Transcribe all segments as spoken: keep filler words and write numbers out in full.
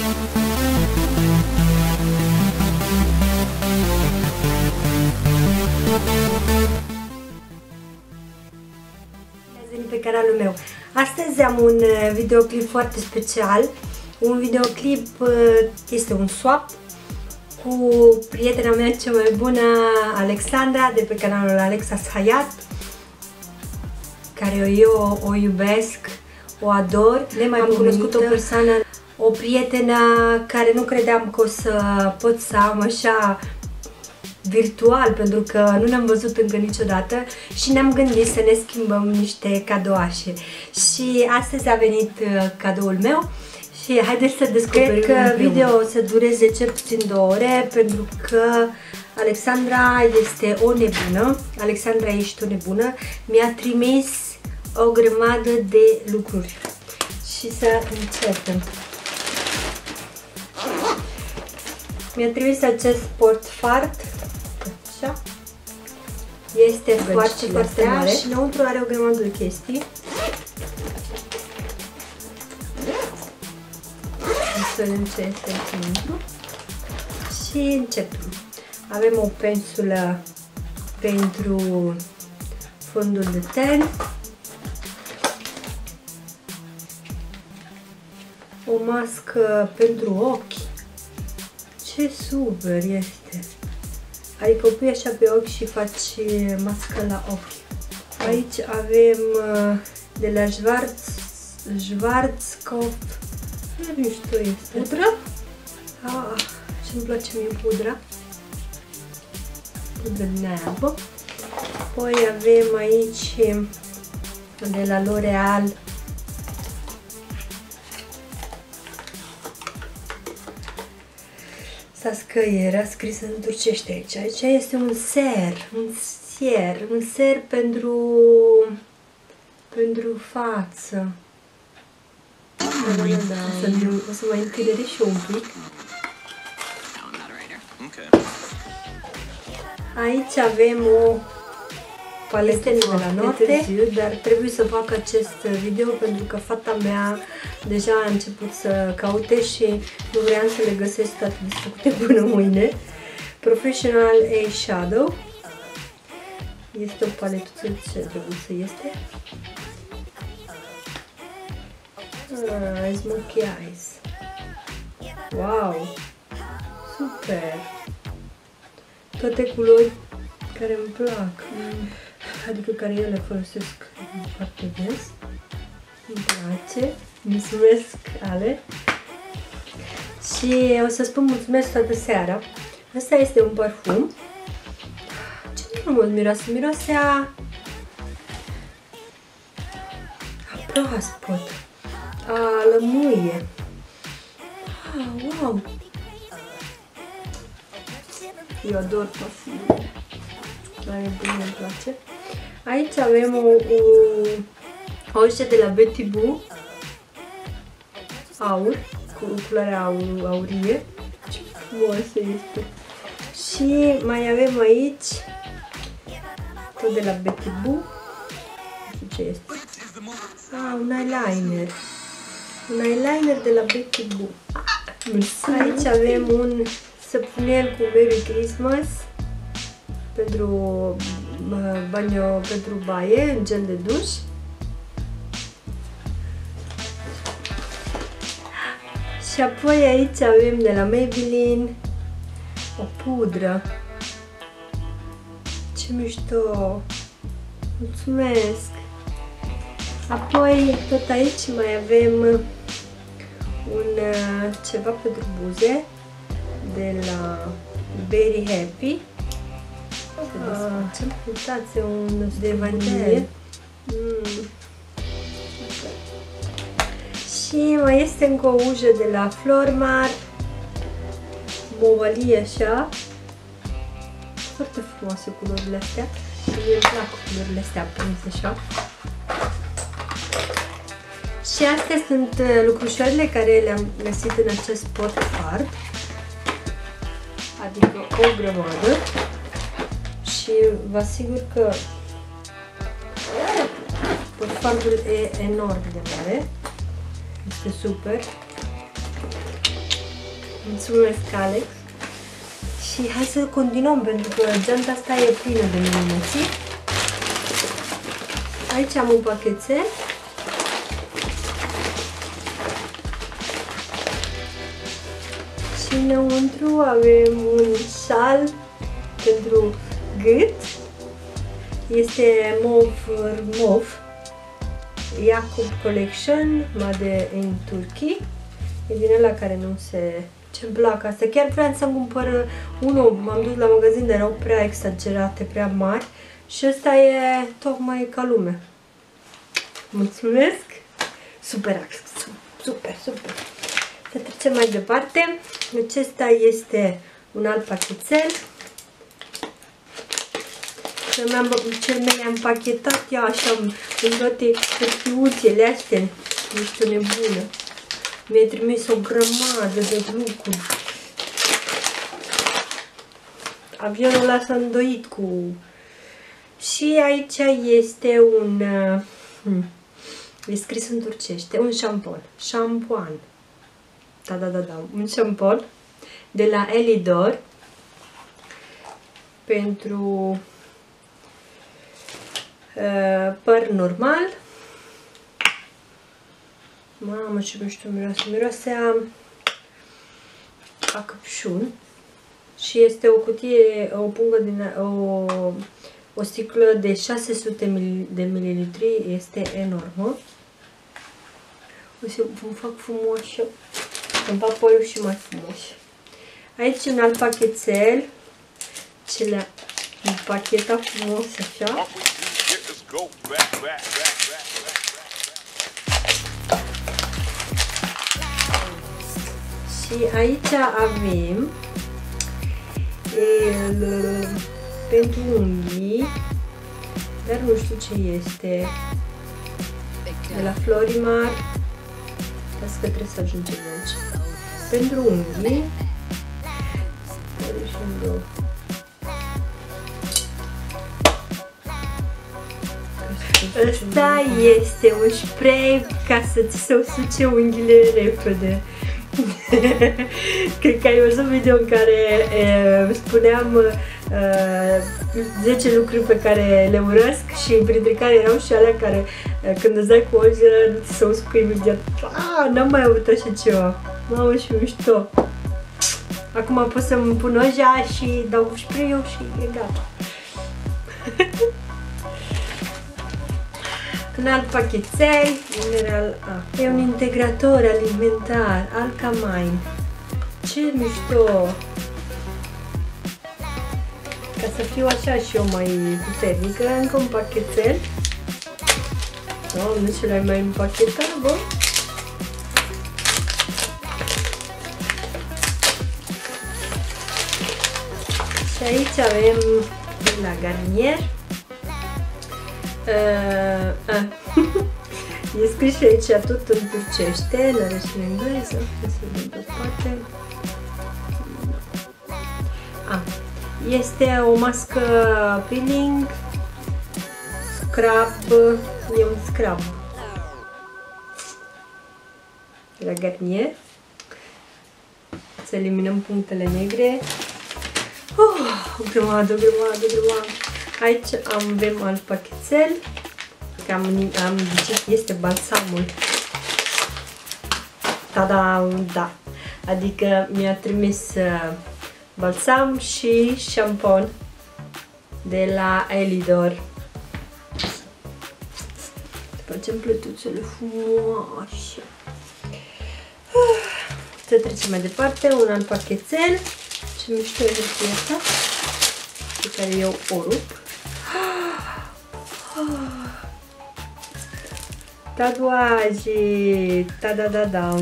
Pe canalul meu. Astăzi am un videoclip foarte special. Un videoclip este un swap cu prietena mea cea mai bună, Alexandra, de pe canalul Alexa Hayat, care eu o iubesc, o ador. Nemai am cunoscut o persoană, o prietenă care nu credeam că o să pot să am așa virtual, pentru că nu ne-am văzut încă niciodată și ne-am gândit să ne schimbăm niște cadouașe. Și astăzi a venit cadoul meu și haideți să descoperim. Cred că video o să dureze cel puțin două ore, pentru că Alexandra este o nebună. Alexandra, ești o nebună. Mi-a trimis o grămadă de lucruri. Și să începem. Mi-a trimis acest portfart. Așa. Este foarte, foarte mare și înăuntru are o grămadă de chestii. Să vedem ce este înăuntru. Și începem. Avem o pensulă pentru fondul de ten. O mască pentru ochi. Ce super este! Adică o pui așa pe ochi și faci mască la ochi. Aici avem de la Schwarzkopf. Nu știu, este pudră. Ah, ce-mi place mie pudra. Pudră din aia albă. Apoi avem aici de la L'Oreal Sascăiera, scris în turcește aici. Aici este un ser, un ser, un ser pentru pentru față. Da, da, da. O să, o să mai întâlnere și un pic. Aici avem o paletă de la noapte, dar trebuie să fac acest video pentru că fata mea deja a început să caute și nu vreau să le găsesc toate desfăcute până mâine. Professional Eyeshadow. Este o paletuță, ce trebuie să este? Ah, Smoky Eyes. Wow! Super! Toate culori care îmi plac. Adică care eu le folosesc foarte des. Îmi place. Mulțumesc, Ale. Și o să spun mulțumesc toată seara. Asta este un parfum. Ce frumos miroase. Miroase a... a proaspăt. A lămâie. Ah, wow! Eu ador parfumul. Mai bine îmi place. Aici avem o, o ușă de la Betty Boo, aur, cu culoarea aur, aurie. Ce frumoasă este! Și mai avem aici tot de la Betty Boo. Nu știu ce este. Ah, un eyeliner. Un eyeliner de la Betty Boo. Aici avem un săpunel cu Merry Christmas pentru banyo, pentru baie, în gel de duș. Și apoi aici avem de la Maybelline o pudră. Ce mișto! Mulțumesc! Apoi tot aici mai avem un ceva pentru buze de la Very Happy. Ah, uitați, un de vanilie. Mm. Și mai este încă o ujă de la Flormar, bovălie așa. Foarte frumoase culorile astea. Mie îmi plac culorile astea aprinse așa. Și astea sunt lucrușoarele care le-am găsit în acest portfart. Adică o grămadă. Și vă asigur că portfartul e enorm de mare. Este super. Mulțumesc, Alex. Și hai să continuăm, pentru că geanta asta e plină de minuții. Aici am un pachetel. Și înăuntru avem un șal pentru gât. Este mov mov. Jacob Collection, made in Turkey. E din ăla care nu se... Ce-mi plac asta. Chiar vreau să-mi cumpăr unul. M-am dus la magazin, dar erau prea exagerate, prea mari. Și ăsta e tocmai ca lume. Mulțumesc! Super, super, super! Să trecem mai departe. Acesta este un alt pachetel. Cel mai împachetat, ia așa, în toate hârtiuțele astea. Ești o nebună. Mi-a trimis o grămadă de lucruri. Avionul ăla s-a îndoit cu... Și aici este un... Hmm, e scris în turcește, un șampon. Șampoan. Da, da, da, da. Un șampon de la Elidor. Pentru uh, păr normal. Mamă, ce mișto miroase. Miroase a, a căpșun. Și este o cutie, o pungă din... O, o sticlă de șase sute de mililitri. Este enormă. O să îmi fac frumoasă. Îmi fac părul și mai frumos. Aici un alt pachetel. Ce le-a împachetat frumos așa. Și aici avem el, pentru unghii, dar nu știu ce este, de la Florimar. Las că trebuie să ajungem aici. Pentru unghii, ăsta este un spray ca să-ți se usuce unghiile repede. Cred că ai văzut video în care e, spuneam e, zece lucruri pe care le urăsc și printre care erau și alea care e, când îți dai cu ojile nu ți se uscă imediat. Ah, n-am mai avut așa ceva. Mamă, și mișto. Acum pot să-mi pun oja și dau spray-ul și e gata. Un alt pachetel, mineral A. E un integrator alimentar, Alcamine. Ce mișto! Ca să fiu așa și eu mai puternică, încă un pachetel. Doamne, ce l-ai mai împachetat, bă? Și aici avem de la Garnier. Uh, uh. E scris și aici tot în turcește, n-are și în engleză. Să vedem pe spate. Ah, este o mască peeling, scrub, e un scrub de la Garnier. Să eliminăm punctele negre. Oh, o grămadă, o grămadă, o grămadă. Aici avem alt pachetel. Am, am zis, este balsamul. Da, da. Adică mi-a trimis uh, balsam și șampon de la Elidor. Facem plătuțele frumoase. Uh, să trecem mai departe. Un alt pachetel. Ce mișto e hârtia asta, pe care eu o rup. Tatuaje! Ta-da-da-da!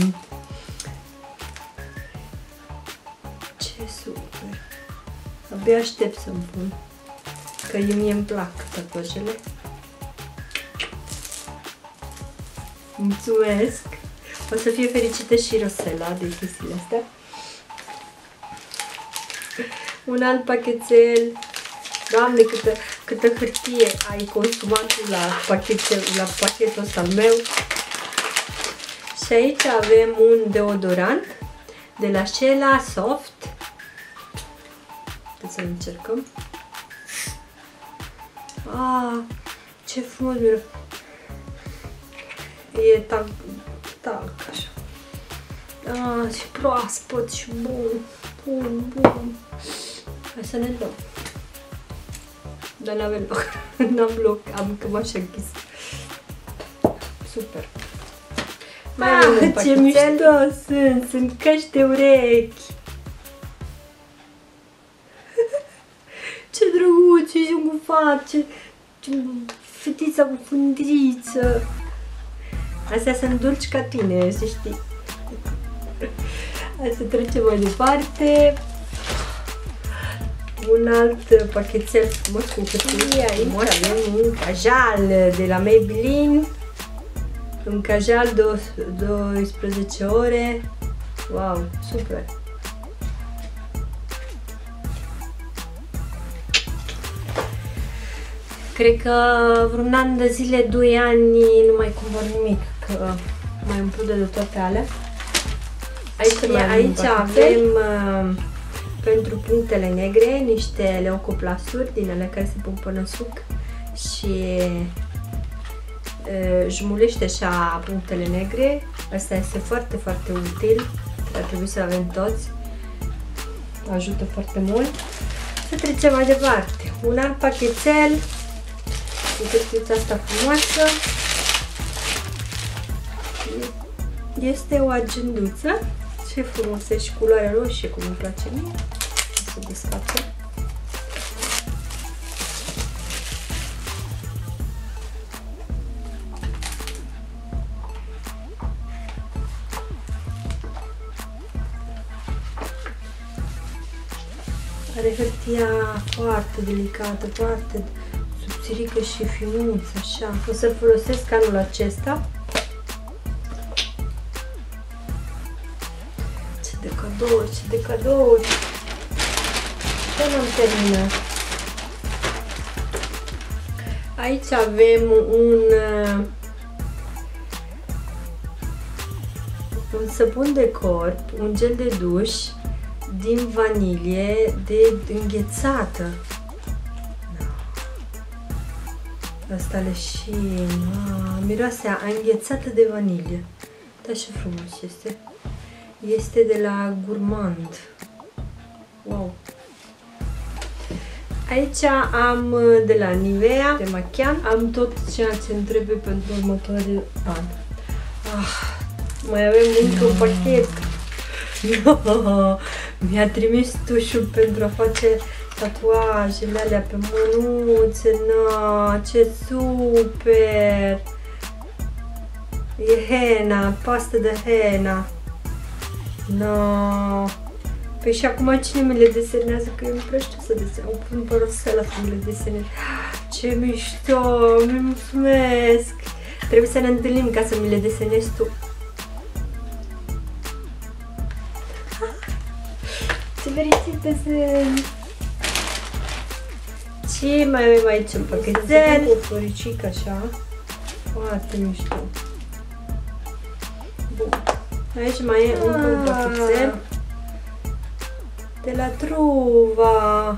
Ce super! Abia aștept să-mi pun, că mie îmi plac tatuajele. Mulțumesc! O să fie fericită și Rosela de chestiile astea. Un alt pachetel. Doamne, câtă, câtă hârtie ai consumat la pachetul, la pachetul ăsta al meu. Și aici avem un deodorant de la Shela Soft. Să încercăm. Ah, ce frumos miros. E talc, talc așa. Ah, ce proaspăt și bun. Bun, bun. Hai să ne dăm. Dar n-avem loc. N-am loc, am cam așa închis. Super. Mai ah, avem un pachetel. Ce mișto sunt, sunt căști de urechi. Ce drăguț, ce jungufat, ce, ce fetița cu fundriță. Astea sunt dulci ca tine, să știi. Hai să trecem mai departe. Un alt pachetel frumos cu hârtie. Aici avem un cajal de la Maybelline. Un cajal de douăsprezece ore. Wow, super! Cred că vreun an de zile, doi ani, nu mai cumpăr nimic, că mai umplu de toate alea. Aici, aici avem uh, pentru punctele negre niște leucoplasturi din ele care se pun până suc și uh, jumulește așa punctele negre. Asta este foarte, foarte util, ar trebui să avem toți, ajută foarte mult. Să trecem mai departe, un alt pachetel cu hârtiuța asta frumoasă. Este o agenduță. Ce frumos e și culoarea roșie, cum îmi place mie. Să descapă. Are hârtia foarte delicată, foarte subțirică și finuță, așa. O să folosesc anul acesta. Ce de cadouri, ce de cadouri! Ce n-am terminat? Aici avem un, un sabun de corp, un gel de duș din vanilie de înghețată. Asta leșin, ah, miroase a înghețată de vanilie. Da, ce frumos este. Este de la Gourmand. Wow! Aici am de la Nivea, de machian, am tot ceea ce îmi trebuie pentru următorul an. Ah, mai avem încă un pachet. No, mi-a trimis tușul pentru a face tatuajele alea pe mânuțe. No, ce super! E henna, pastă de henna. No. Păi și acum cine mi le desenează? Că eu îmi place să desenez. O pun pe rosela să mi le desenez. Ce mișto! Mi mulțumesc! Trebuie să ne întâlnim ca să mi le desenezi tu. Ce fericită sunt! Ce mai avem aici? Un pachetel cu o floricică așa. Foarte mișto. Bun. Aici mai e încă un pachetel de la Truva.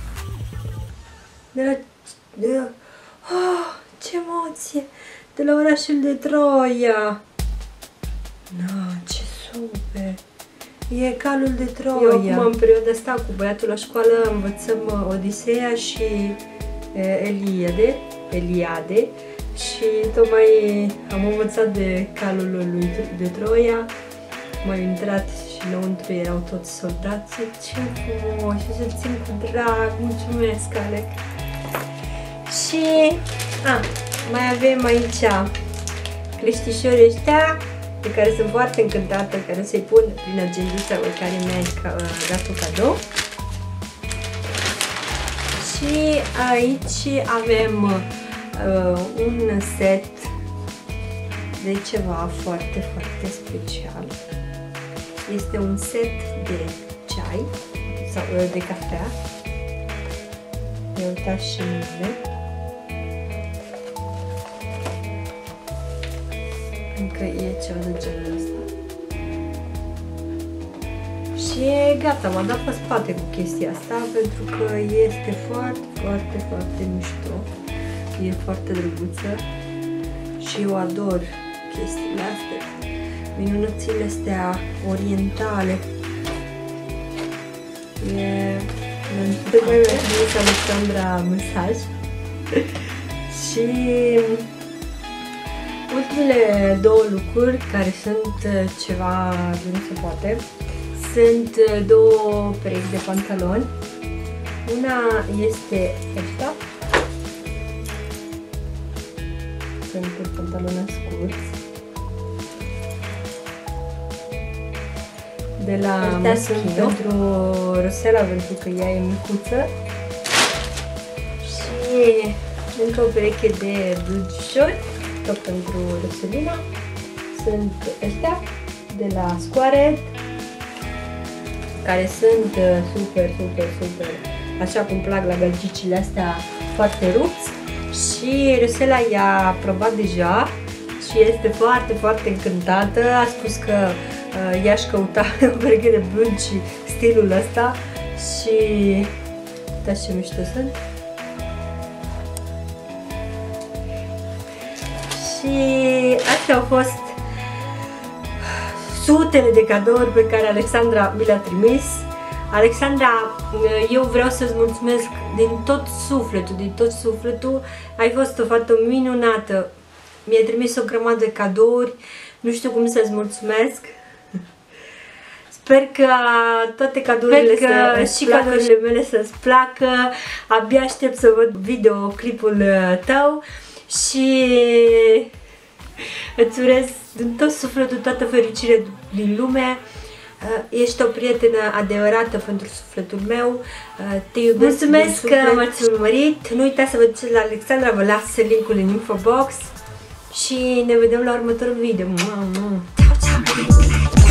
De la... De la... Oh, ce emoție! De la orașul de Troia. No, ce super! E calul de Troia. Eu acum în perioada asta cu băiatul la școală învățăm Odiseea și Eliade, Eliade și tocmai am învățat de calul lui de Troia. M-am intrat și înăuntru erau toți soldații. Ce frumos! Și să țin cu drag. Mulțumesc, Alec! Și a, mai avem aici cleștișorii ăștia de care sunt foarte încântată, care să-i pun prin agenduța pe care mi-ai dat-o cadou. Și aici avem uh, un set de ceva foarte, foarte special. Este un set de ceai sau de cafea. I-a uitat și mine. Încă e ceva de genul ăsta. Și gata, m-am dat pe spate cu chestia asta pentru că este foarte, foarte, foarte mișto. E foarte drăguță și eu ador chestiile astea, minunățile astea orientale. E... Tocmai mi-a trimis Alexandra mesaj și ultimele două lucruri care sunt ceva de nu se poate sunt două perechi de pantaloni. Una este ăsta, sunt pantaloni scurți de la Astea sunt pentru Rosela, pentru că ea e micuță. Și încă o pereche de blugișori, tot pentru Roselina. Sunt astea de la Squared, care sunt super, super, super, așa cum plac la gălcicile astea, foarte rupți. Și Rosela i-a probat deja și este foarte, foarte încântată. A spus că uh, i-aș căuta o pereche de blugi stilul ăsta și uitați ce mișto sunt. Și astea au fost sutele de cadouri pe care Alexandra mi le-a trimis. Alexandra, eu vreau să-ți mulțumesc din tot sufletul, din tot sufletul. Ai fost o fată minunată. Mi-ai trimis o grămadă de cadouri. Nu știu cum să-ți mulțumesc. Sper că toate cadourile că să și cadourile mele să-ți placă. Abia aștept să văd videoclipul tău și îți urez din tot sufletul toată fericirea din lume. Ești o prietenă adevărată pentru sufletul meu. Te iubesc. Mulțumesc că m-ați urmărit. Nu uitați să vă duceți la Alexandra, vă las linkul în infobox și ne vedem la următorul video. Ciao, ciao!